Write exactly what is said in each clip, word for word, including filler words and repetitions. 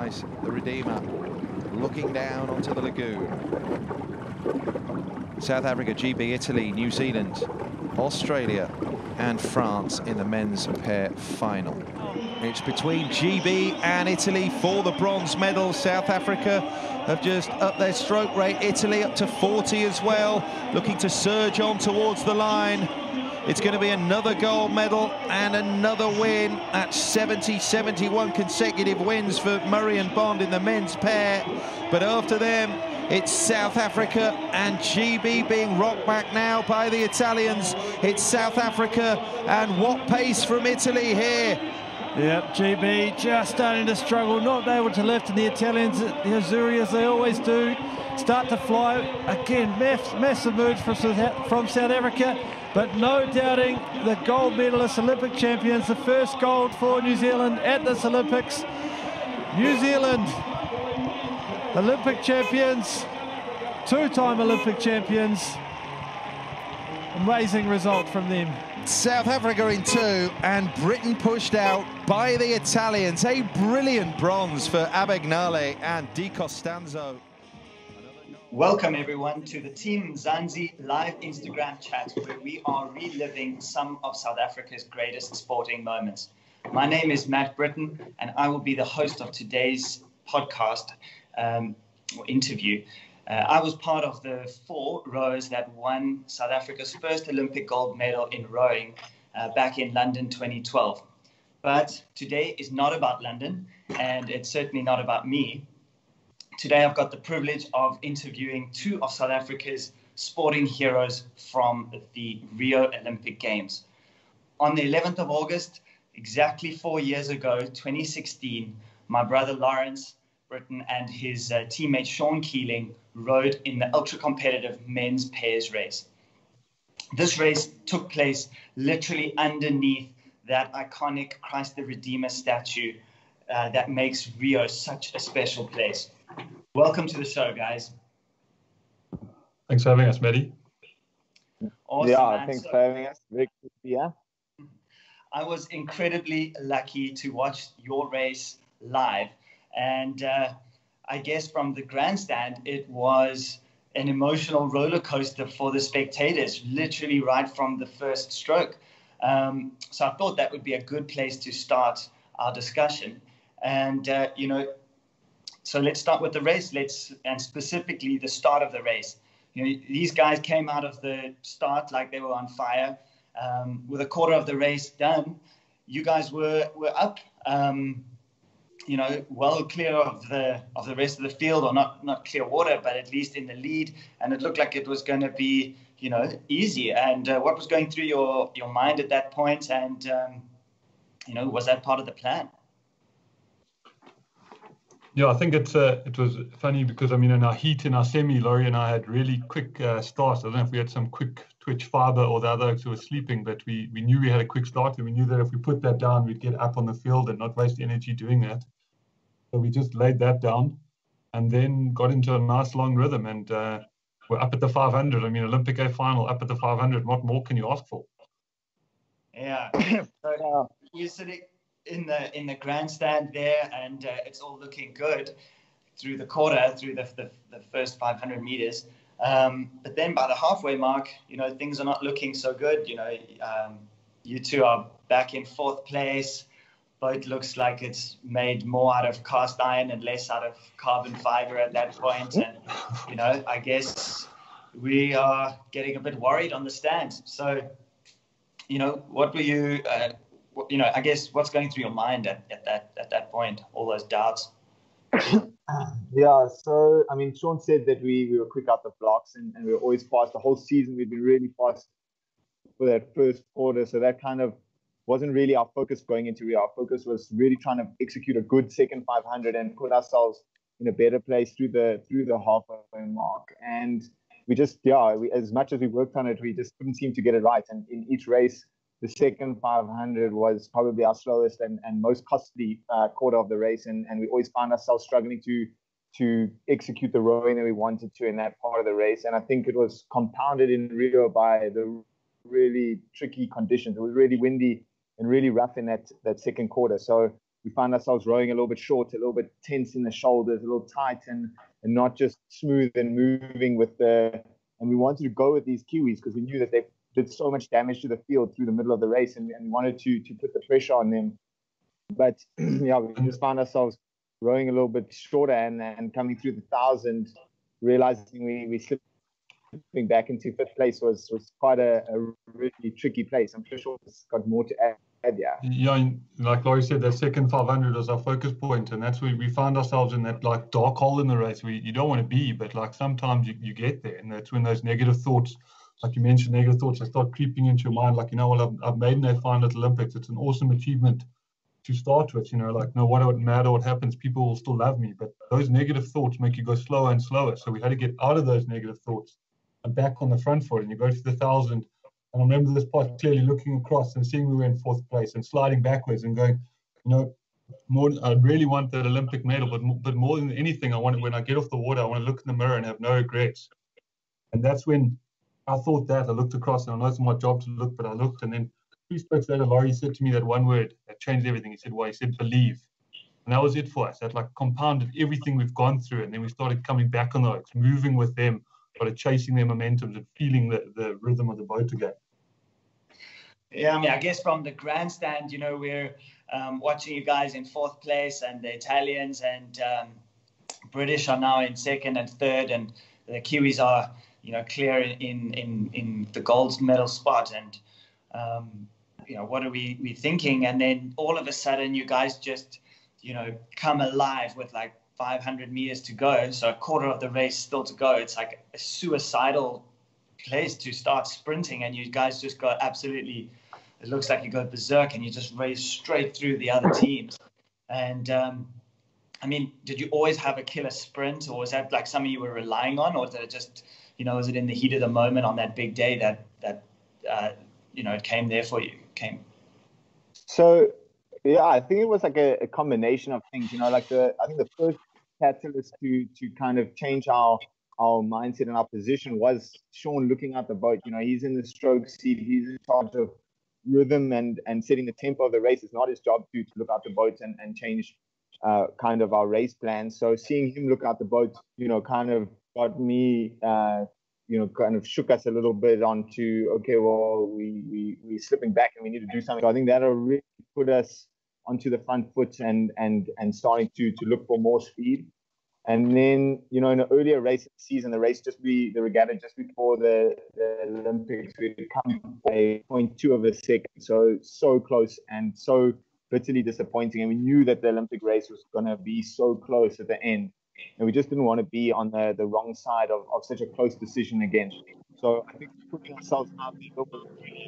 prize, the Redeemer, looking down onto the lagoon. South Africa, G B, Italy, New Zealand, Australia and France in the men's pair final. It's between G B and Italy for the bronze medal. South Africa have just upped their stroke rate. Italy up to forty as well, looking to surge on towards the line. It's going to be another gold medal and another win. That's seventy, seventy-one consecutive wins for Murray and Bond in the men's pair. But after them, it's South Africa and G B being rocked back now by the Italians. It's South Africa, and what pace from Italy here. Yep, G B just starting to struggle, not able to lift, and the Italians, the Azzurri, as they always do, start to fly. Again, mass, massive moves from, from South Africa, but no doubting the gold medalists, Olympic champions, the first gold for New Zealand at this Olympics. New Zealand, Olympic champions, two-time Olympic champions. Amazing result from them. South Africa in two, and Britain pushed out by the Italians. A brilliant bronze for Abagnale and Di Costanzo. Welcome everyone to the Team Mzansi live Instagram chat, where we are reliving some of South Africa's greatest sporting moments. My name is Matt Britton, and I will be the host of today's podcast um, or interview. Uh, I was part of the four rowers that won South Africa's first Olympic gold medal in rowing uh, back in London twenty twelve. But today is not about London, and it's certainly not about me. Today I've got the privilege of interviewing two of South Africa's sporting heroes from the Rio Olympic Games. On the eleventh of August, exactly four years ago, twenty sixteen, my brother Lawrence Britton and his uh, teammate Sean Keeling rode in the ultra-competitive men's pairs race. This race took place literally underneath that iconic Christ the Redeemer statue uh, that makes Rio such a special place. Welcome to the show, guys. Thanks for having us, Maddie. Awesome, yeah, man. thanks so, for having us. Very good to be here. I was incredibly lucky to watch your race live. And uh, I guess from the grandstand, it was an emotional roller coaster for the spectators, literally right from the first stroke. Um, so I thought that would be a good place to start our discussion. And, uh, you know, so let's start with the race, let's and specifically the start of the race. You know, these guys came out of the start like they were on fire. Um, with a quarter of the race done, you guys were, were up. Um, you know, well clear of the of the rest of the field, or not not clear water, but at least in the lead. And it looked like it was going to be, you know, easy. And uh, what was going through your, your mind at that point? And, um, you know, was that part of the plan? Yeah, I think it's uh, it was funny because, I mean, in our heat, in our semi, Laurie and I had really quick uh, starts. I don't know if we had some quick twitch fiber or the other who was sleeping, but we, we knew we had a quick start, and we knew that if we put that down, we'd get up on the field and not waste energy doing that. So we just laid that down and then got into a nice long rhythm, and uh, we're up at the five hundred. I mean, Olympic A final, up at the five hundred. What more can you ask for? Yeah. So you're sitting in the in the grandstand there, and uh, it's all looking good through the quarter, through the the, the first five hundred meters. Um, but then by the halfway mark, you know, things are not looking so good. You know, um, you two are back in fourth place. Boat looks like it's made more out of cast iron and less out of carbon fiber at that point. And, you know, I guess we are getting a bit worried on the stand. So, you know, what were you, uh, you know, I guess what's going through your mind at, at that at that point, all those doubts? Yeah, so, I mean, Sean said that we, we were quick out the blocks, and, and we were always fast. The whole season we've been really fast for that first quarter. So that kind of wasn't really our focus going into Rio. Our focus was really trying to execute a good second five hundred and put ourselves in a better place through the through the halfway mark. And we just, yeah, we, as much as we worked on it, we just couldn't seem to get it right. And in each race, the second five hundred was probably our slowest and, and most costly uh, quarter of the race. And, and we always found ourselves struggling to to execute the rowing that we wanted to in that part of the race. And I think it was compounded in Rio by the really tricky conditions. It was really windy and really rough in that, that second quarter. So we found ourselves rowing a little bit short, a little bit tense in the shoulders, a little tight, and, and not just smooth and moving with the. And we wanted to go with these Kiwis because we knew that they did so much damage to the field through the middle of the race, and, and we wanted to to put the pressure on them. But yeah, we just found ourselves rowing a little bit shorter and, and coming through the thousand, realizing we, we slipped back into fifth place was, was quite a, a really tricky place. I'm sure it's got more to add, yeah. Yeah, and like Laurie said, that second five hundred was our focus point, and that's where we found ourselves in that like dark hole in the race where you don't want to be, but like sometimes you, you get there, and that's when those negative thoughts, like you mentioned, negative thoughts, they start creeping into your mind. Like, you know, well, I've, I've made an final at Olympics. It's an awesome achievement to start with, you know, like, no, what would matter what happens, people will still love me. But those negative thoughts make you go slower and slower. So we had to get out of those negative thoughts and back on the front foot. And you go to the thousand. And I remember this part clearly looking across and seeing we were in fourth place and sliding backwards and going, you know, more, I really want that Olympic medal, but but more than anything, I want when I get off the water, I want to look in the mirror and have no regrets. And that's when I thought that. I looked across, and I know it's my job to look, but I looked, and then three strokes later, Laurie said to me that one word that changed everything. He said, well, he said, believe. And that was it for us. That like compounded everything we've gone through. And then we started coming back on the oaks, moving with them, started chasing their momentum and feeling the, the rhythm of the boat again. Yeah, I mean, I guess from the grandstand, you know, we're um, watching you guys in fourth place, and the Italians and um, British are now in second and third, and the Kiwis are, you know, clear in, in, in the gold medal spot. And, um, you know, what are we, we thinking? And then all of a sudden you guys just, you know, come alive with like five hundred meters to go. So a quarter of the race still to go. It's like a suicidal place to start sprinting. And you guys just go absolutely, it looks like you go berserk, and you just race straight through the other teams. And, um, I mean, did you always have a killer sprint, or was that like something you were relying on, or did it just, you know, was it in the heat of the moment on that big day that, that, uh, you know, it came there for you, came? So, yeah, I think it was like a, a combination of things, you know, like the, I think the first catalyst to, to kind of change our, our mindset and our position was Sean looking at the boat. You know, he's in the stroke seat, he's in charge of rhythm and, and setting the tempo of the race. It's not his job to, to look out the boat and, and change uh, kind of our race plan. So seeing him look out the boat, you know, kind of got me, uh, you know, kind of shook us a little bit onto, okay, well, we, we, we're slipping back and we need to do something. So I think that'll really put us onto the front foot and, and, and starting to, to look for more speed. And then, you know, in an earlier race of the season, the race just be, the regatta just before the, the Olympics, we'd come a point two of a second. So, so close and so bitterly disappointing. And we knew that the Olympic race was going to be so close at the end. And we just didn't want to be on the, the wrong side of, of such a close decision again. So I think putting ourselves out there a little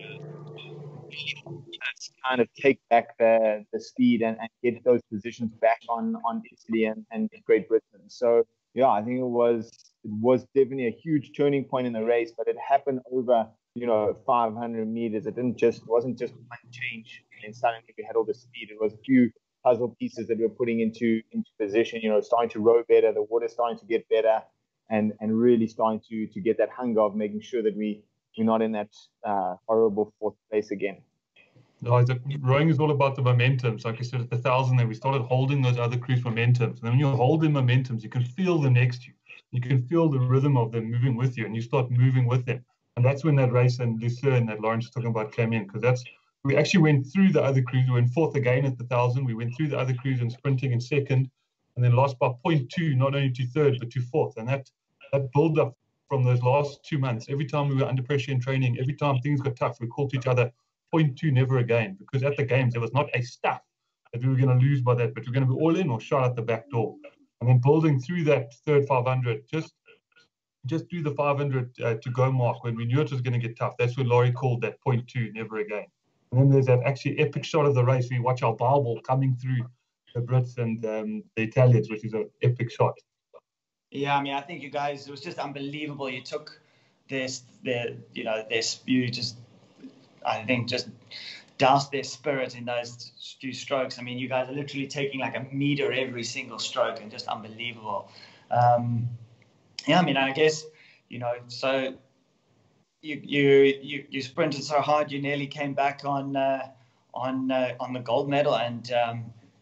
bit, let's kind of take back the, the speed and, and get those positions back on, on Italy and, and Great Britain. So, yeah, I think it was it was definitely a huge turning point in the race, but it happened over, you know, five hundred meters. It didn't just wasn't just one change and suddenly we had all the speed. It was a few puzzle pieces that we were putting into into position, you know, starting to row better, the water starting to get better, and and really starting to to get that hunger of making sure that we, we're not in that uh, horrible fourth place again. No, the rowing is all about the momentums. Like I said, at the thousand there, we started holding those other crews' momentums. And then when you're holding momentums, you can feel the next you. You can feel the rhythm of them moving with you, and you start moving with them. And that's when that race and Lucerne that Lawrence was talking about came in, because that's we actually went through the other crews. We went fourth again at the thousand. We went through the other crews and sprinting in second, and then lost by point two, not only to third but to fourth. And that that build up from those last two months. Every time we were under pressure in training, every time things got tough, we called to each other, point two, never again. Because at the games there was not a stuff that we were going to lose by that, but we're going to be all in or shot out the back door. And then building through that third five hundred, just just do the five hundred uh, to go mark when we knew it was going to get tough. That's when Laurie called that point two, never again. And then there's that actually epic shot of the race. We watch our Bible coming through the Brits and um, the Italians, which is an epic shot. Yeah, I mean, I think you guys, it was just unbelievable. You took this, the, you know, this, you just, I think, just doused their spirit in those few strokes. I mean, you guys are literally taking like a meter every single stroke, and just unbelievable. Um, yeah, I mean, I guess, you know, so you you you, you sprinted so hard, you nearly came back on uh, on uh, on the gold medal, and um,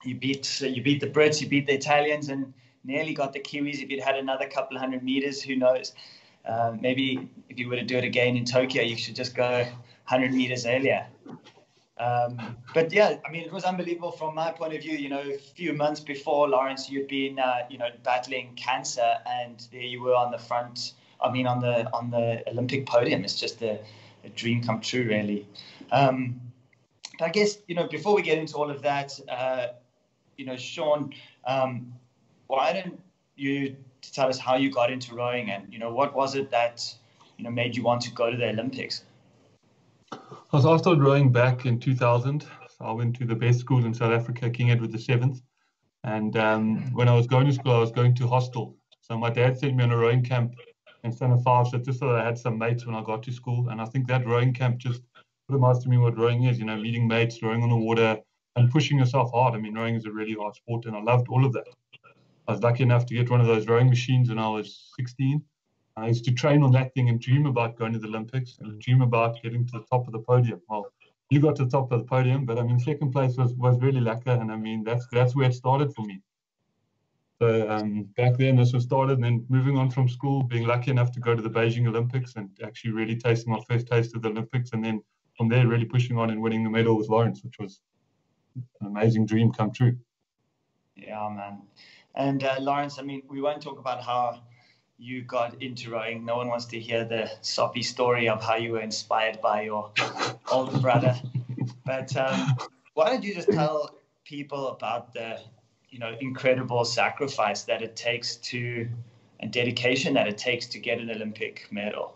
you beat you beat the Brits, you beat the Italians, and nearly got the Kiwis. If you'd had another couple of hundred meters, who knows? Uh, maybe if you were to do it again in Tokyo, you should just go one hundred meters earlier. Um, but yeah, I mean, it was unbelievable from my point of view. You know, a few months before, Lawrence, you'd been, uh, you know, battling cancer, and there you were on the front. I mean, on the on the Olympic podium. It's just a, a dream come true, really. Um, but I guess, you know, before we get into all of that, uh, you know, Sean, um, why don't you tell us how you got into rowing, and you know, what was it that, you know, made you want to go to the Olympics? So I started rowing back in two thousand. So I went to the best school in South Africa, King Edward the Seventh. And um, when I was going to school, I was going to hostel. So my dad sent me on a rowing camp in Standard Five, so just so that I had some mates when I got to school. And I think that rowing camp just put a to me what rowing is, you know, meeting mates, rowing on the water, and pushing yourself hard. I mean, rowing is a really hard sport, and I loved all of that. I was lucky enough to get one of those rowing machines when I was sixteen. I used to train on that thing and dream about going to the Olympics and dream about getting to the top of the podium. Well, you got to the top of the podium, but I mean, second place was, was really lacquer, and I mean, that's that's where it started for me. So um, back then, this was started, and then moving on from school, being lucky enough to go to the Beijing Olympics and actually really tasting my first taste of the Olympics, and then from there, really pushing on and winning the medal with Lawrence, which was an amazing dream come true. Yeah, man. And uh, Lawrence, I mean, we won't talk about how you got into rowing. No one wants to hear the soppy story of how you were inspired by your older brother. But um, why don't you just tell people about the, you know, incredible sacrifice that it takes to, and dedication that it takes to get an Olympic medal?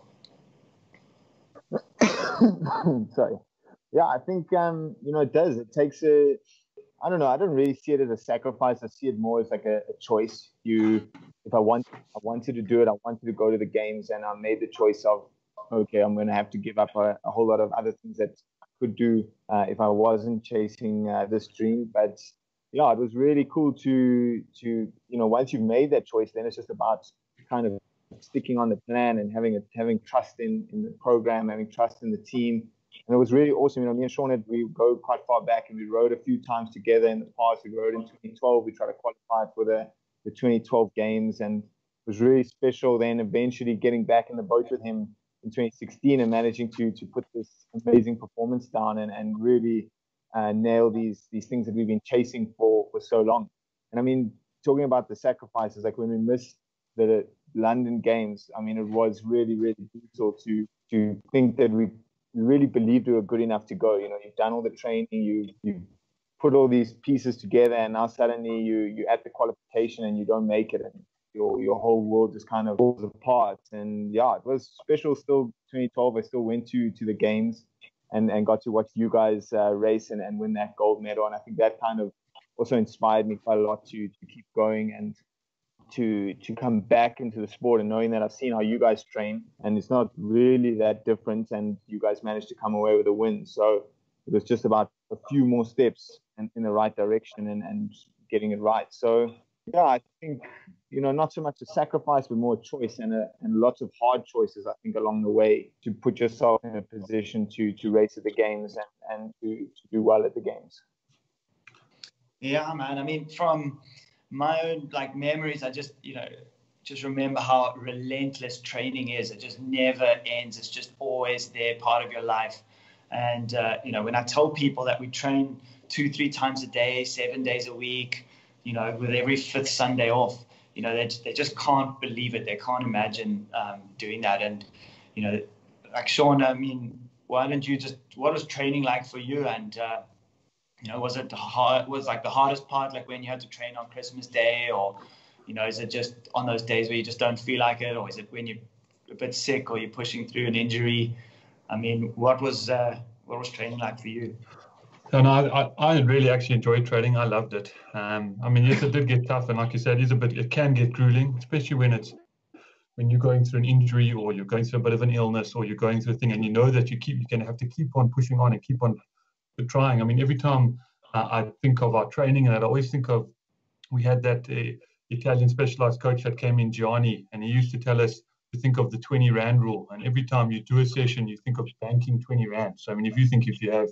Sorry. Yeah, I think, um, you know, it does. It takes a, I don't know, I don't really see it as a sacrifice. I see it more as like a, a choice. You, if I want, I wanted to do it, I wanted to go to the games, and I made the choice of, okay, I'm going to have to give up a, a whole lot of other things that I could do uh, if I wasn't chasing uh, this dream. But yeah, it was really cool to, to, you know, once you've made that choice, then it's just about kind of sticking on the plan and having a, having trust in, in the program, having trust in the team. And it was really awesome. You know, me and Sean, had, we go quite far back, and we rowed a few times together in the past. We rowed in twenty twelve. We tried to qualify for the, the twenty twelve games, and it was really special. Then eventually getting back in the boat with him in twenty sixteen and managing to to put this amazing performance down and, and really uh, nail these these things that we've been chasing for, for so long. And I mean, talking about the sacrifices, like when we missed the London games, I mean, it was really, really brutal to to think that we really believed we were good enough to go. You know, you've done all the training, you you put all these pieces together, and now suddenly you you're at the qualification and you don't make it, and your your whole world just kind of falls apart. And yeah, it was special. Still, twenty twelve, I still went to to the games and and got to watch you guys uh, race and and win that gold medal. And I think that kind of also inspired me quite a lot to to keep going and to to come back into the sport, and knowing that I've seen how you guys train and it's not really that different, and you guys managed to come away with a win. So it was just about a few more steps in, in the right direction and, and getting it right. So yeah, I think, you know, not so much a sacrifice, but more a choice, and a, and lots of hard choices, I think, along the way to put yourself in a position to to race at the games and, and to, to do well at the games. Yeah, man. I mean, from my own like memories, I just, you know, just remember how relentless training is. It just never ends. It's just always there, part of your life. And, uh, you know, when I tell people that we train two, three times a day, seven days a week, you know, with every fifth Sunday off, you know, they, they just can't believe it. They can't imagine um, doing that. And, you know, like Sean, I mean, why don't you just, what was training like for you? And, uh, you know, was it hard? Was like the hardest part, like when you had to train on Christmas Day, or, you know, is it just on those days where you just don't feel like it, or is it when you're a bit sick or you're pushing through an injury? I mean, what was uh, what was training like for you? And I, I, I really actually enjoyed training. I loved it. Um, I mean, yes, it did get tough, and like you said, it is a bit. It can get grueling, especially when it's when you're going through an injury or you're going through a bit of an illness or you're going through a thing, and you know that you keep you're going to have to keep on pushing on and keep on trying. I mean, every time uh, I think of our training, and I always think of, we had that uh, Italian specialized coach that came in, Gianni, and he used to tell us to think of the twenty rand rule. And every time you do a session, you think of banking twenty rand. So, I mean, if you think if you have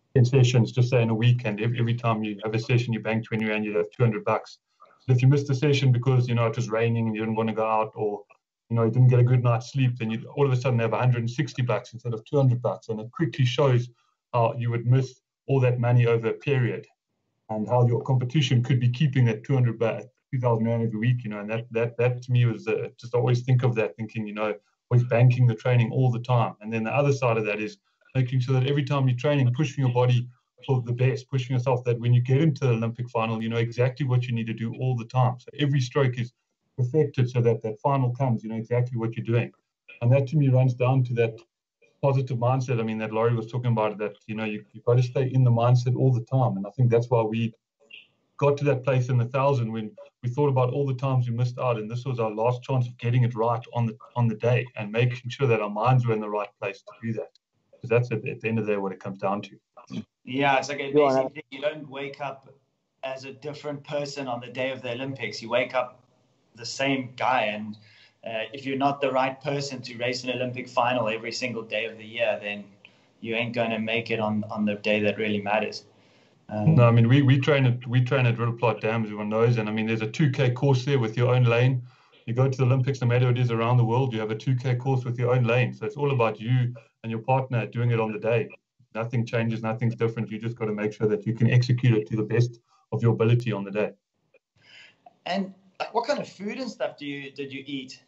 ten sessions, just say in a weekend. Every, every time you have a session, you bank twenty rand, you have two hundred bucks. But if you missed a session because, you know, it was raining and you didn't want to go out, or, you know, you didn't get a good night's sleep, then you all of a sudden have one hundred sixty bucks instead of two hundred bucks. And it quickly shows how you would miss all that money over a period, and how your competition could be keeping that two hundred baht, two thousand rand every week, you know. And that, that, that to me was uh, just always think of that, thinking, you know, always banking the training all the time. And then the other side of that is making sure that every time you're training, pushing your body for the best, pushing yourself, that when you get into the Olympic final, you know exactly what you need to do all the time. So every stroke is perfected so that that final comes, you know exactly what you're doing. And that to me runs down to that positive mindset. I mean, that Laurie was talking about, that, you know, you, you've got to stay in the mindset all the time. And I think that's why we got to that place in the thousand when we thought about all the times we missed out. And this was our last chance of getting it right on the on the day, and making sure that our minds were in the right place to do that. Because that's at, at the end of the day what it comes down to. Yeah, it's like a basic thing. You don't wake up as a different person on the day of the Olympics. You wake up the same guy, and uh, if you're not the right person to race an Olympic final every single day of the year, then you ain't going to make it on, on the day that really matters. Um, no, I mean, we, we train at we train at River Plot Dam, as everyone knows, and I mean, there's a two K course there with your own lane. You go to the Olympics, no matter what it is around the world, you have a two K course with your own lane. So it's all about you and your partner doing it on the day. Nothing changes, nothing's different. You just got to make sure that you can execute it to the best of your ability on the day. And what kind of food and stuff do you did you eat?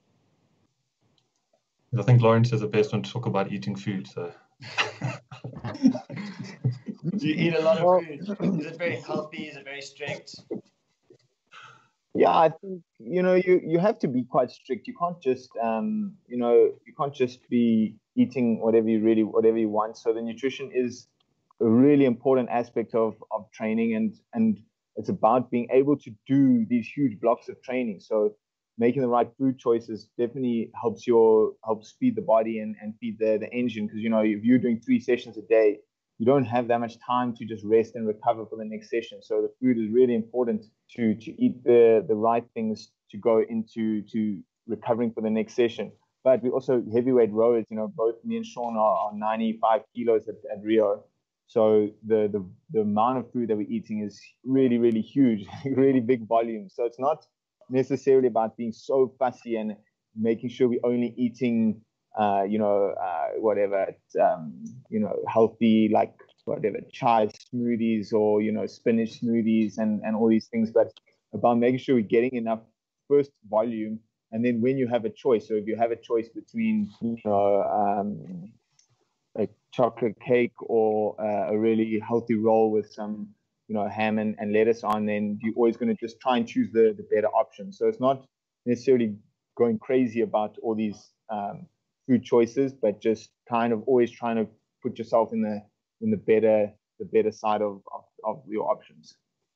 I think Lawrence is the best one to talk about eating food. So, do you eat a lot of food? Is it very healthy? Is it very strict? Yeah, I think, you know, you, you have to be quite strict. You can't just, um, you know, you can't just be eating whatever you really, whatever you want. So the nutrition is a really important aspect of, of training, and, and it's about being able to do these huge blocks of training. So making the right food choices definitely helps your, helps feed the body and, and feed the, the engine. Because, you know, if you're doing three sessions a day, you don't have that much time to just rest and recover for the next session. So the food is really important to to eat the, the right things to go into to recovering for the next session. But we also heavyweight rowers, you know, both me and Sean are, are ninety-five kilos at, at Rio. So the, the, the amount of food that we're eating is really, really huge, really big volume. So it's not necessarily about being so fussy and making sure we're only eating Uh, you know, uh, whatever, um, you know, healthy, like whatever, chai smoothies or, you know, spinach smoothies and, and all these things, but about making sure we're getting enough first volume. And then when you have a choice, so if you have a choice between, you know, um, a chocolate cake or uh, a really healthy roll with some, you know, ham and, and lettuce on, then you're always going to just try and choose the, the better option. So it's not necessarily going crazy about all these um, food choices, but just kind of always trying to put yourself in the in the better the better side of, of, of your options.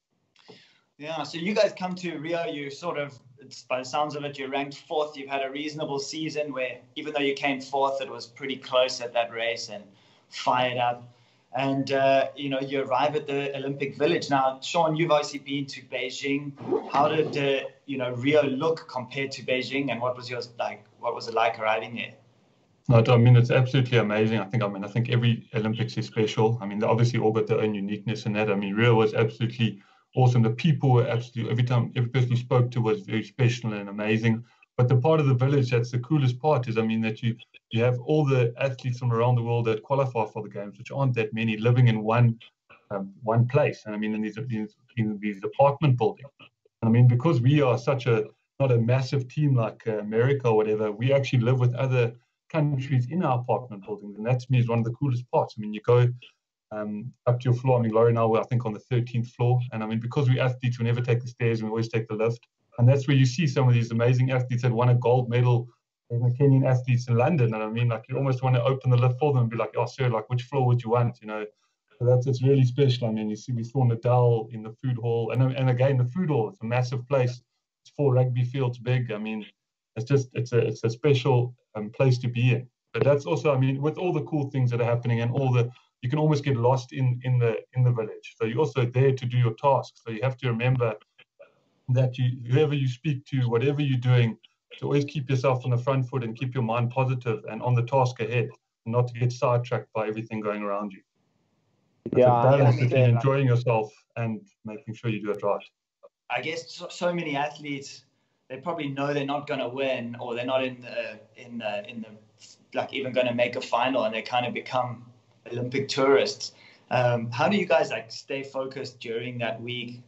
Yeah, so you guys come to Rio, you sort of, it's, by the sounds of it, you're ranked fourth. You've had a reasonable season where even though you came fourth, it was pretty close at that race and fired up. And, uh, you know, you arrive at the Olympic Village. Now, Sean, you've obviously been to Beijing. How did, uh, you know, Rio look compared to Beijing, and what was yours like? What was it like arriving there? No, I mean, it's absolutely amazing. I think, I mean, I think every Olympics is special. I mean, they obviously all got their own uniqueness in that. I mean, Rio was absolutely awesome. The people were absolutely, every time, every person you spoke to was very special and amazing. But the part of the village that's the coolest part is, I mean, that you, you have all the athletes from around the world that qualify for the games, which aren't that many, living in one um, one place. And I mean, in these, in these apartment buildings. And I mean, because we are such a, not a massive team like uh, America or whatever, we actually live with other countries in our apartment buildings, and that to me is one of the coolest parts. I mean, you go um, up to your floor. I mean, Laurie and I were, I think, on the thirteenth floor, and I mean, because we're athletes, we never take the stairs, we always take the lift, and that's where you see some of these amazing athletes that won a gold medal, the Kenyan athletes in London, and I mean, like, you almost want to open the lift for them and be like, oh, sir, like, which floor would you want, you know? So that's, it's really special. I mean, you see, we saw Nadal in the food hall, and and again, the food hall, it's a massive place, it's four rugby fields big. I mean, it's just, it's a, it's a special um, place to be in. But that's also, I mean, with all the cool things that are happening and all the, you can almost get lost in, in the, in the village. So you're also there to do your tasks. So you have to remember that you, whoever you speak to, whatever you're doing, to always keep yourself on the front foot and keep your mind positive and on the task ahead, and not to get sidetracked by everything going around you. It's Yeah, a I mean, balance I between say, like, enjoying yourself and making sure you do it right. I guess so, so many athletes, they probably know they're not going to win, or they're not in the in the in the like even going to make a final, and they kind of become Olympic tourists. Um, how do you guys like stay focused during that week?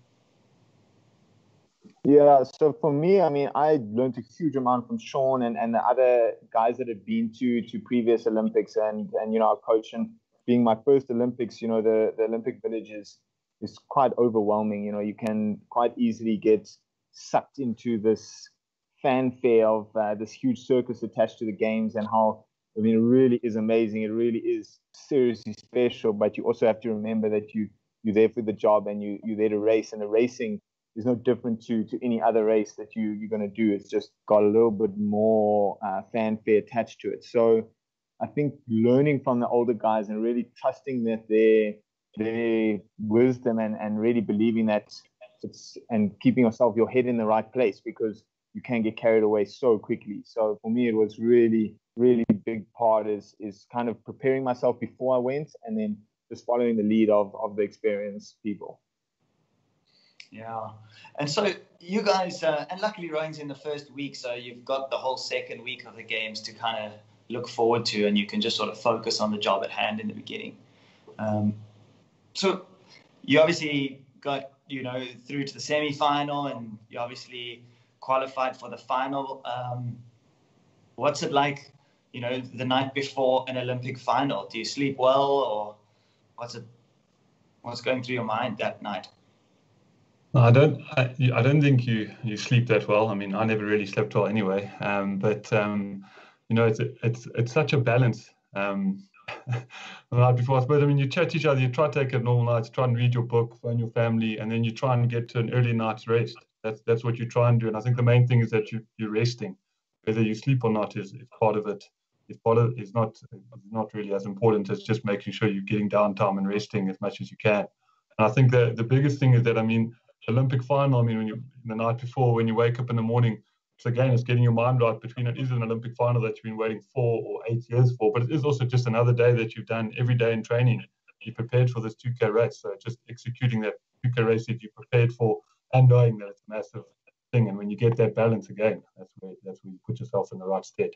Yeah, so for me, I mean, I learned a huge amount from Sean and, and the other guys that had been to to previous Olympics, and and you know, our coach. And being my first Olympics, you know, the, the Olympic Village is is quite overwhelming. You know, you can quite easily get sucked into this fanfare of uh, this huge circus attached to the games, and how, I mean, it really is amazing. It really is seriously special. But you also have to remember that you you're there for the job, and you you're there to race, and the racing is no different to to any other race that you you're going to do. It's just got a little bit more uh, fanfare attached to it. So I think learning from the older guys and really trusting that their their wisdom, and and really believing that it's, and keeping yourself, your head in the right place, because you can get carried away so quickly. So for me, it was really really big part is is kind of preparing myself before I went, and then just following the lead of of the experienced people. Yeah. And so you guys, uh, and luckily rowing's in the first week, so you've got the whole second week of the games to kind of look forward to, and you can just sort of focus on the job at hand in the beginning. Um, so you obviously got, you know, through to the semi-final, and you obviously qualified for the final. Um, what's it like, you know, the night before an Olympic final? Do you sleep well, or what's it, what's going through your mind that night? No, I don't. I, I don't think you you sleep that well. I mean, I never really slept well anyway. Um, but um, you know, it's it's it's such a balance. Um, the night before, I suppose. I mean, you chat to each other. You try to take a normal night, try and read your book, phone your family, and then you try and get to an early night's rest. That's that's what you try and do. And I think the main thing is that you you're resting. Whether you sleep or not is, is part of it. It's part of is not is not really as important as just making sure you're getting downtime and resting as much as you can. And I think the the biggest thing is that, I mean, Olympic final, I mean, when you the night before, when you wake up in the morning, it's again, it's getting your mind right between it is an Olympic final that you've been waiting four or eight years for, but it is also just another day that you've done every day in training. You prepared for this two K race, so just executing that two K race that you prepared for, and knowing that it's a massive thing. And when you get that balance again, that's where that's where you put yourself in the right stead.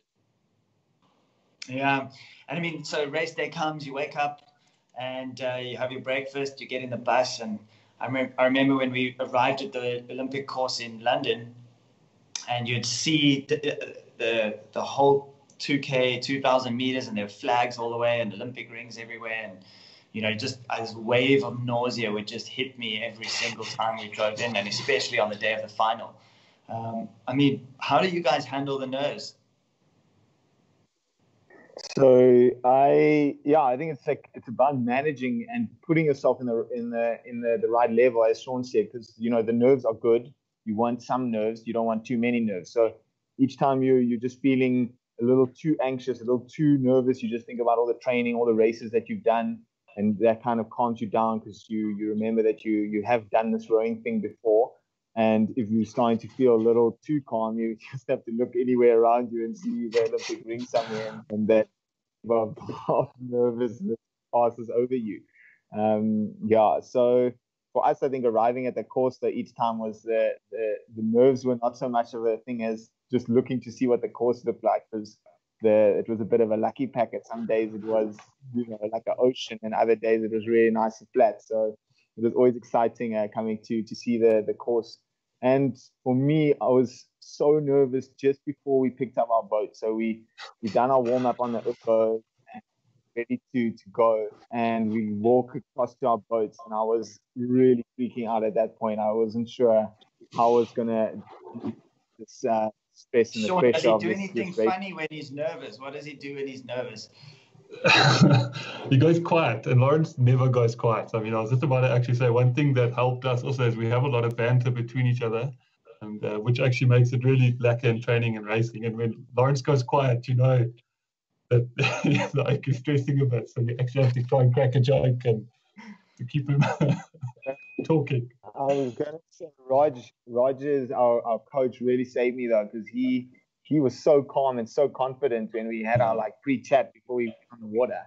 Yeah, and I mean, so race day comes, you wake up, and uh, you have your breakfast, you get in the bus, and I, rem- I remember when we arrived at the Olympic course in London, and you'd see the the, the whole two K, two thousand meters, and there were flags all the way, and Olympic rings everywhere, and you know, just this wave of nausea would just hit me every single time we drove in, and especially on the day of the final. Um, I mean, how do you guys handle the nerves? So I, yeah, I think it's like it's about managing and putting yourself in the in the in the, the right level, as Sean said, because you know the nerves are good. You want some nerves, you don't want too many nerves. So each time you you're just feeling a little too anxious, a little too nervous, you just think about all the training, all the races that you've done, and that kind of calms you down, because you you remember that you you have done this rowing thing before. And if you're starting to feel a little too calm, you just have to look anywhere around you and see the Olympic ring somewhere, and, and that of, of nervousness passes over you. Um, yeah, so for us, I think arriving at the course though, each time was the, the the nerves were not so much of a thing as just looking to see what the course looked like, because the it was a bit of a lucky packet. Some days it was, you know, like an ocean, and other days it was really nice and flat. So it was always exciting uh, coming to to see the the course. And for me, I was so nervous just before we picked up our boat. So we we done our warm up on the boat and ready to to go, and we walk across to our boats. And I was really freaking out at that point. I wasn't sure how I was gonna this uh, stress and the Sean, pressure does he of do this anything this race. funny when he's nervous? What does he do when he's nervous? He goes quiet, and Lawrence never goes quiet. I mean, I was just about to actually say one thing that helped us also is we have a lot of banter between each other, and uh, which actually makes it really lacquer in training and racing. And when Lawrence goes quiet, you know that he's like he's stressing a bit, so you actually have to try and crack a joke and to keep him talking. I was gonna say Raj Rogers, our, our coach, really saved me though, because he he was so calm and so confident when we had our like pre-chat before we went on the water.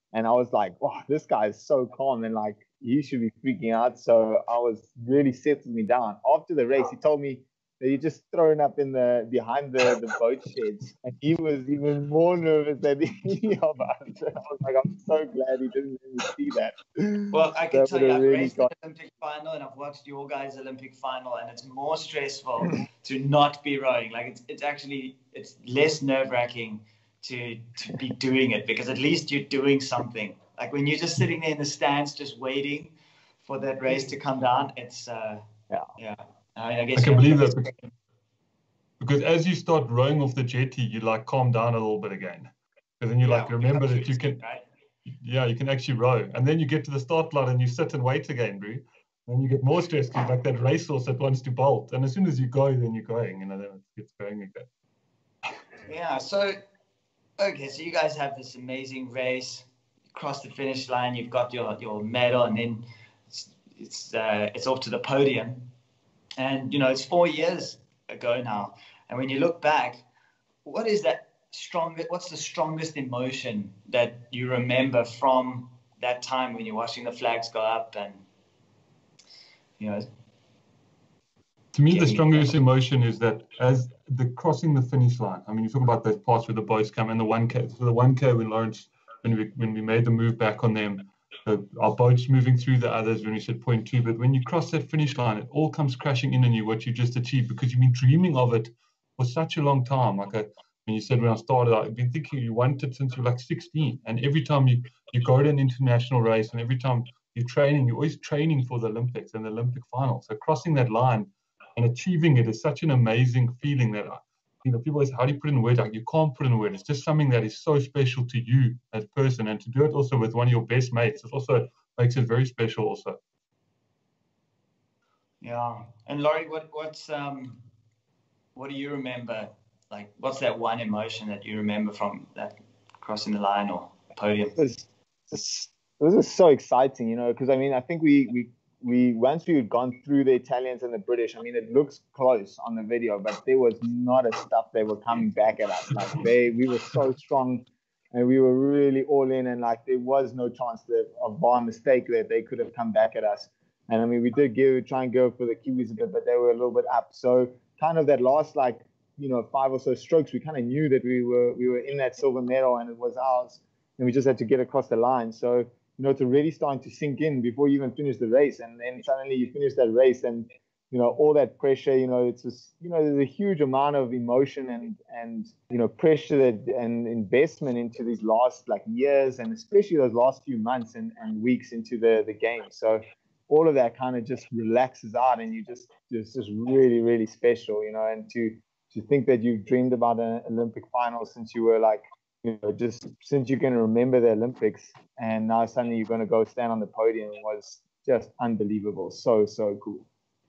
And I was like, wow, this guy is so calm and like he should be freaking out. So I was really settled me down. After the race, he told me that he just thrown up in the behind the, the boat sheds, and he was even more nervous than any of us. I was like, I'm so glad he didn't let me see that. Well, I can That tell would you, have I've really raced the got... Olympic final and I've watched your guys' Olympic final, and it's more stressful to not be rowing. Like it's it's actually it's less nerve wracking to to be doing it, because at least you're doing something. Like when you're just sitting there in the stands, just waiting for that race to come down, it's uh, yeah, yeah. I, mean, I guess I can you believe have- that because, because as you start rowing off the jetty, you like calm down a little bit again, because then you yeah, like remember you that you can, right? yeah, you can actually row, and then you get to the start line and you sit and wait again, bro. Then you get more stressed, because like that racehorse that wants to bolt, and as soon as you go, then you're going, you know, then it gets going again. Yeah. So okay, so you guys have this amazing race, cross the finish line, you've got your your medal, and then it's it's uh, it's off to the podium. And you know, it's four years ago now, and when you look back, what is that strong? What's the strongest emotion that you remember from that time when you're watching the flags go up and you know? To me, the strongest emotion is that as the crossing the finish line. I mean, you talk about those parts where the boats come and the one K. So the one K when Lawrence, when we when we made the move back on them, the, our boats moving through the others when we said point two. But when you cross that finish line, it all comes crashing in on you what you just achieved, because you've been dreaming of it for such a long time. Like I, when you said when I started, I've been thinking you want it since you were like sixteen, and every time you you go to an international race, and every time you're training, you're always training for the Olympics and the Olympic final. So crossing that line and achieving it is such an amazing feeling that, you know, people say, how do you put it in words? Like, you can't put it in words. It's just something that is so special to you as a person, and to do it also with one of your best mates, it also makes it very special also. Yeah. And Laurie, what what's um what do you remember? Like, what's that one emotion that you remember from that crossing the line or podium? It was, just, it was just so exciting, you know, because I mean, I think we we we once we had gone through the Italians and the British, I mean, it looks close on the video, but there was not a stuff they were coming back at us. Like they, we were so strong, and we were really all in, and like there was no chance that of bar mistake that they could have come back at us. And I mean, we did give try and go for the Kiwis a bit, but they were a little bit up. So kind of that last like you know five or so strokes, we kind of knew that we were we were in that silver medal and it was ours, and we just had to get across the line. So you know, it's already starting to sink in before you even finish the race. And then suddenly you finish that race and, you know, all that pressure, you know, it's just, you know, there's a huge amount of emotion and, and, you know, pressure that, and investment into these last like years, and especially those last few months and, and weeks into the, the game. So all of that kind of just relaxes out, and you just, just, just really, really special, you know, and to, to think that you've dreamed about an Olympic final since you were like, you know, just since you can remember the Olympics, and now suddenly you're going to go stand on the podium was just unbelievable. So, so cool.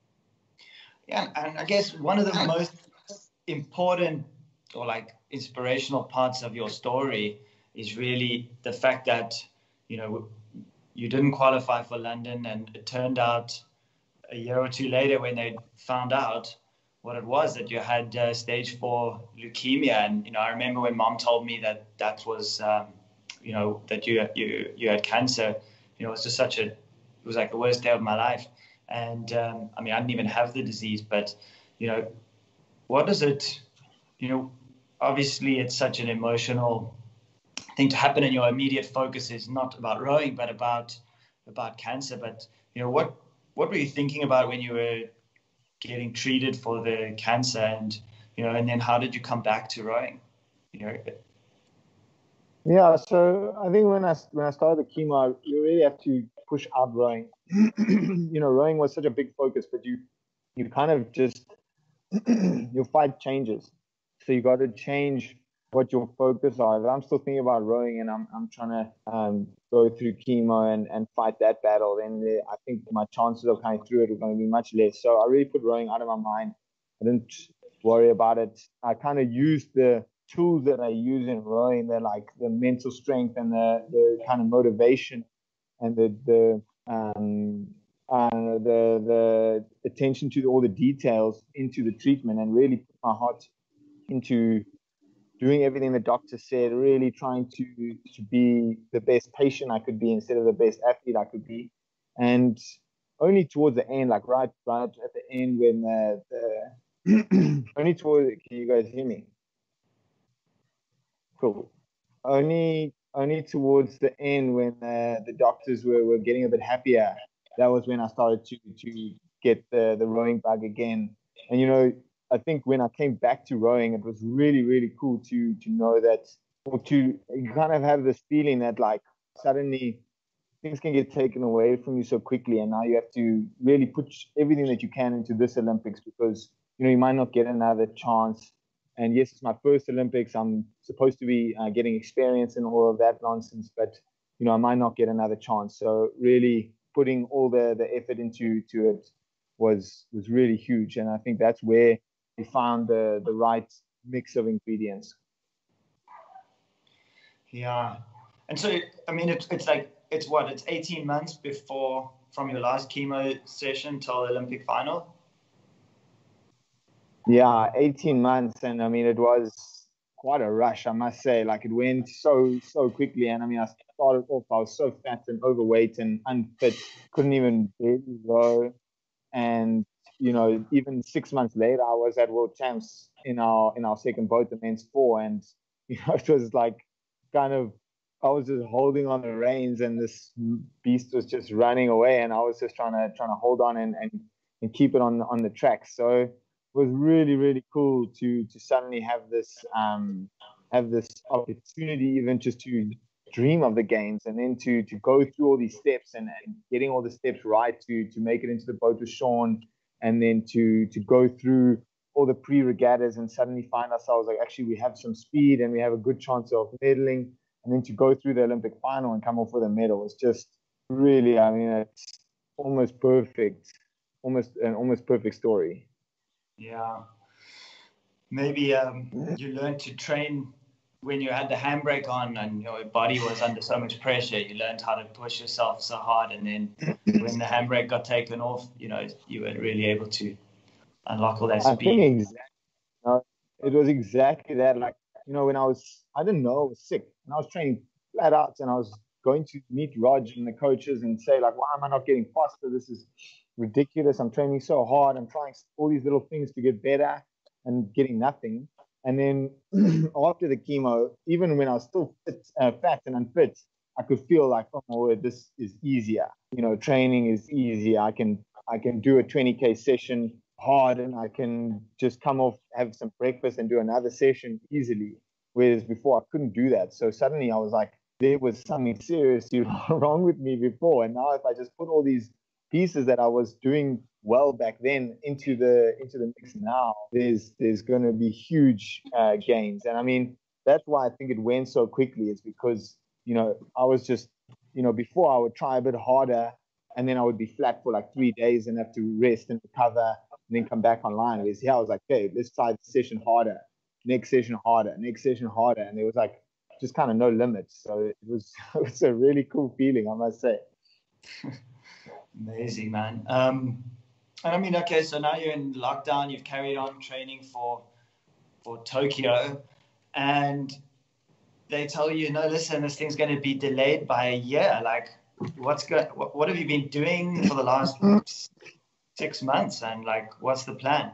Yeah, and I guess one of the most important or like inspirational parts of your story is really the fact that, you know, you didn't qualify for London, and it turned out a year or two later when they found out what it was, that you had uh, stage four leukemia. And, you know, I remember when mom told me that that was, um, you know, that you, you, you had cancer, you know, it was just such a, it was like the worst day of my life. And, um, I mean, I didn't even have the disease, but, you know, what does it, you know, obviously it's such an emotional thing to happen, and your immediate focus is not about rowing, but about, about cancer. But, you know, what, what were you thinking about when you were getting treated for the cancer, and you know, and then how did you come back to rowing? You know. Yeah, so I think when I when I started the chemo, you really have to push out rowing. You know, rowing was such a big focus, but you you kind of just your fight changes, so you got to change what your focus are. If I'm still thinking about rowing and I'm I'm trying to um, go through chemo and, and fight that battle, then the, I think my chances of coming through it are going to be much less. So I really put rowing out of my mind. I didn't worry about it. I kind of used the tools that I use in rowing, the like the mental strength and the, the kind of motivation and the the um, uh, the the attention to all the details into the treatment, and really put my heart into doing everything the doctor said, really trying to to be the best patient I could be instead of the best athlete I could be. And only towards the end, like right right at the end, when the, the only towards, can you guys hear me? Cool. Only only towards the end, when the, the doctors were, were getting a bit happier, that was when I started to to get the, the rowing bug again. And you know, I think when I came back to rowing, it was really, really cool to to know that, or to you kind of have this feeling that like suddenly things can get taken away from you so quickly, and now you have to really put everything that you can into this Olympics, because you know you might not get another chance. And yes, it's my first Olympics. I'm supposed to be uh, getting experience and all of that nonsense, but you know I might not get another chance. So really putting all the the effort into to it was was really huge, and I think that's where we found the the right mix of ingredients. Yeah, and so I mean, it's it's like it's what it's eighteen months before from your last chemo session till the Olympic final. Yeah, eighteen months, and I mean it was quite a rush, I must say. Like it went so so quickly, and I mean I started off, I was so fat and overweight and unfit, couldn't even barely row. And you know, even six months later, I was at World Champs in our in our second boat, the men's four, and you know, it was like kind of I was just holding on the reins, and this beast was just running away, and I was just trying to trying to hold on and and, and keep it on on the track. So it was really really cool to to suddenly have this um have this opportunity, even just to dream of the games, and then to to go through all these steps and, and getting all the steps right to to make it into the boat with Sean, and then to to go through all the pre-regattas and suddenly find ourselves like actually we have some speed and we have a good chance of medaling, and then to go through the Olympic final and come off with a medal was just really, I mean, it's almost perfect, almost an almost perfect story. Yeah, maybe um, you learned to train when you had the handbrake on and your body was under so much pressure. You learned how to push yourself so hard, and then when the handbrake got taken off, you know, you were really able to unlock all that I speed. think exactly. You know, it was exactly that. Like, you know, when I was, I didn't know I was sick, and I was training flat out, and I was going to meet Raj and the coaches and say like, why am I not getting faster? This is ridiculous. I'm training so hard. I'm trying all these little things to get better and getting nothing. And then after the chemo, even when I was still fit, uh, fat and unfit, I could feel like, oh my word, this is easier. You know, training is easier. I can I can do a twenty K session hard, and I can just come off, have some breakfast, and do another session easily. Whereas before I couldn't do that. So suddenly I was like, there was something seriously wrong with me before. And now if I just put all these pieces that I was doing well back then into the into the mix now, there's there's going to be huge uh, gains. And I mean, that's why I think it went so quickly, is because, you know, I was just, you know, before I would try a bit harder, and then I would be flat for like three days and have to rest and recover and then come back online. Whereas here I was like, okay, let's try the session harder, next session harder, next session harder. And there was like just kind of no limits. So it was, it was a really cool feeling, I must say. Amazing, man. Um, and I mean, okay, so now you're in lockdown, you've carried on training for for Tokyo, and they tell you, no, listen, this thing's going to be delayed by a year. Like, what's go- what, what have you been doing for the last six months? And like, what's the plan?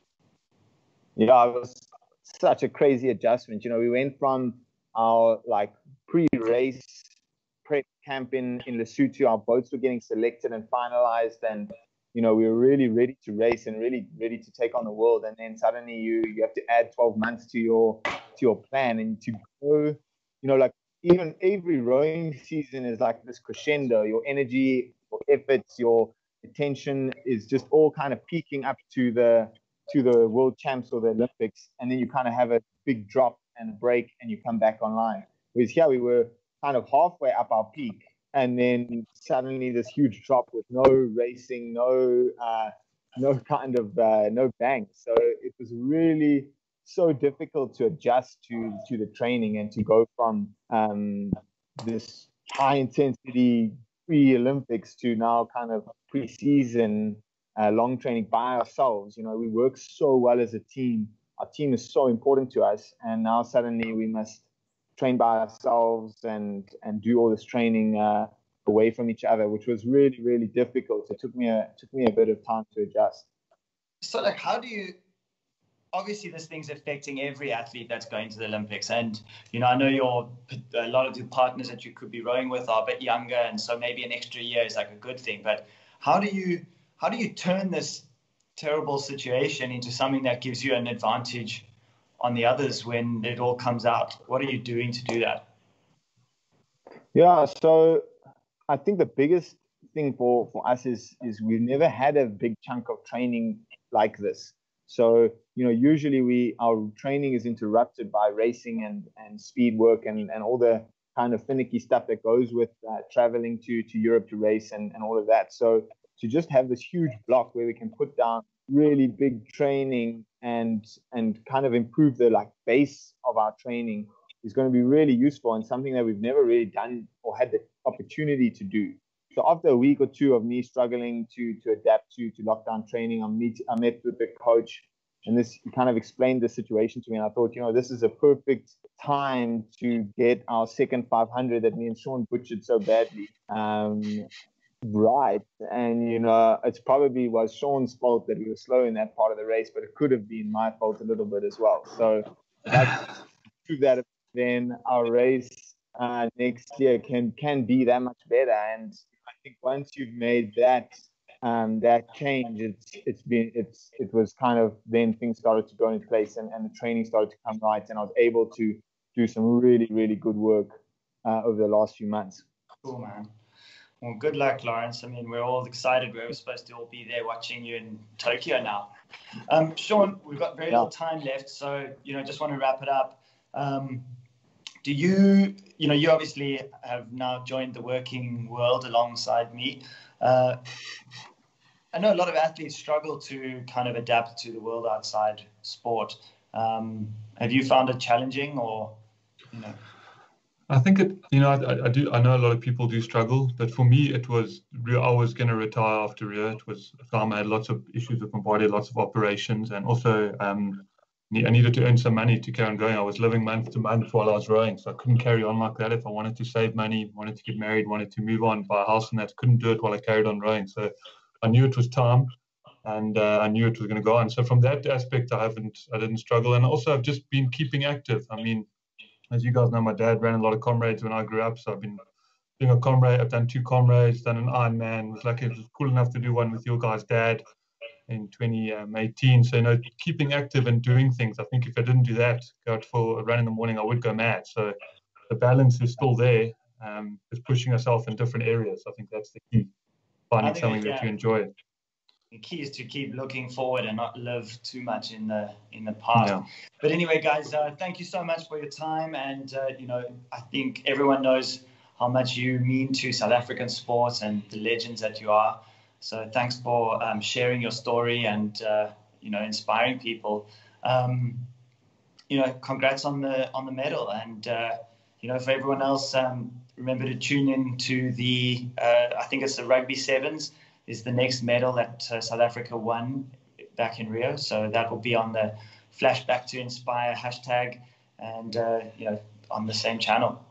Yeah, it was such a crazy adjustment. You know, we went from our like pre-race prep camp in, in Lesotho, our boats were getting selected and finalized, and you know, we were really ready to race and really ready to take on the world. And then suddenly you you have to add twelve months to your to your plan, and to go, you know, like even every rowing season is like this crescendo. Your energy, your efforts, your attention is just all kind of peaking up to the to the world champs or the Olympics, and then you kind of have a big drop and a break, and you come back online. Whereas here we were kind of halfway up our peak, and then suddenly this huge drop with no racing, no uh, no kind of uh, no bank. So it was really so difficult to adjust to to the training, and to go from um, this high intensity pre-Olympics to now kind of pre-season uh, long training by ourselves. You know, we work so well as a team our team is so important to us, and now suddenly we must train by ourselves and and do all this training uh, away from each other, which was really really difficult. It took me a took me a bit of time to adjust. So, like, how do you? Obviously, this thing's affecting every athlete that's going to the Olympics, and you know, I know your a lot of the partners that you could be rowing with are a bit younger, and so maybe an extra year is like a good thing. But how do you how do you turn this terrible situation into something that gives you an advantage on the others when it all comes out? What are you doing to do that? Yeah, so I think the biggest thing for, for us is is we've never had a big chunk of training like this. So, you know, usually we our training is interrupted by racing and, and speed work and, and all the kind of finicky stuff that goes with uh, traveling to, to Europe to race and, and all of that. So to just have this huge block where we can put down really big training and and kind of improve the like base of our training is going to be really useful and something that we've never really done or had the opportunity to do. So after a week or two of me struggling to to adapt to to lockdown training, I met I met with the coach, and this kind of explained the situation to me. And I thought, you know, this is a perfect time to get our second five hundred that me and Sean butchered so badly. Um, right. And, you know, it's probably was Sean's fault that we were slow in that part of the race, but it could have been my fault a little bit as well. So that's to that. Then our race uh, next year can can be that much better. And I think once you've made that um, that change, it's it's been it's it was kind of then things started to go into place and, and the training started to come right, and I was able to do some really really good work uh, over the last few months. Cool, man. Well, good luck, Lawrence. I mean, we're all excited. We're supposed to all be there watching you in Tokyo now. Um, Sean, we've got very Yeah. little time left, so you know, just want to wrap it up. Um, do you, you know, you obviously have now joined the working world alongside me. Uh, I know a lot of athletes struggle to kind of adapt to the world outside sport. Um, have you found it challenging, or, you know? I think it, you know, I, I do. I know a lot of people do struggle, but for me, it was real. I was going to retire after Rio. It was a time I had lots of issues with my body, lots of operations, and also um, I needed to earn some money to carry on going. I was living month to month while I was rowing, so I couldn't carry on like that. If I wanted to save money, wanted to get married, wanted to move on, buy a house, and that, couldn't do it while I carried on rowing. So I knew it was time, and uh, I knew it was going to go on. So from that aspect, I haven't, I didn't struggle, and also I've just been keeping active. I mean, as you guys know, my dad ran a lot of comrades when I grew up, so I've been doing a comrade. I've done two comrades, done an Ironman. It was like it was cool enough to do one with your guys' dad in twenty eighteen. So, you know, keeping active and doing things. I think if I didn't do that, go out for a run in the morning, I would go mad. So the balance is still there. Um, just pushing yourself in different areas. I think that's the key. Finding something that, that you enjoy. The key is to keep looking forward and not live too much in the in the past. Yeah. But anyway, guys, uh, thank you so much for your time. And, uh, you know, I think everyone knows how much you mean to South African sports and the legends that you are. So thanks for um, sharing your story and, uh, you know, inspiring people. Um, you know, congrats on the on the medal. And, uh, you know, for everyone else, um, remember to tune in to the, uh, I think it's the Rugby Sevens, is the next medal that uh, South Africa won back in Rio. So that will be on the Flashback to Inspire hashtag and, uh, you know, on the same channel.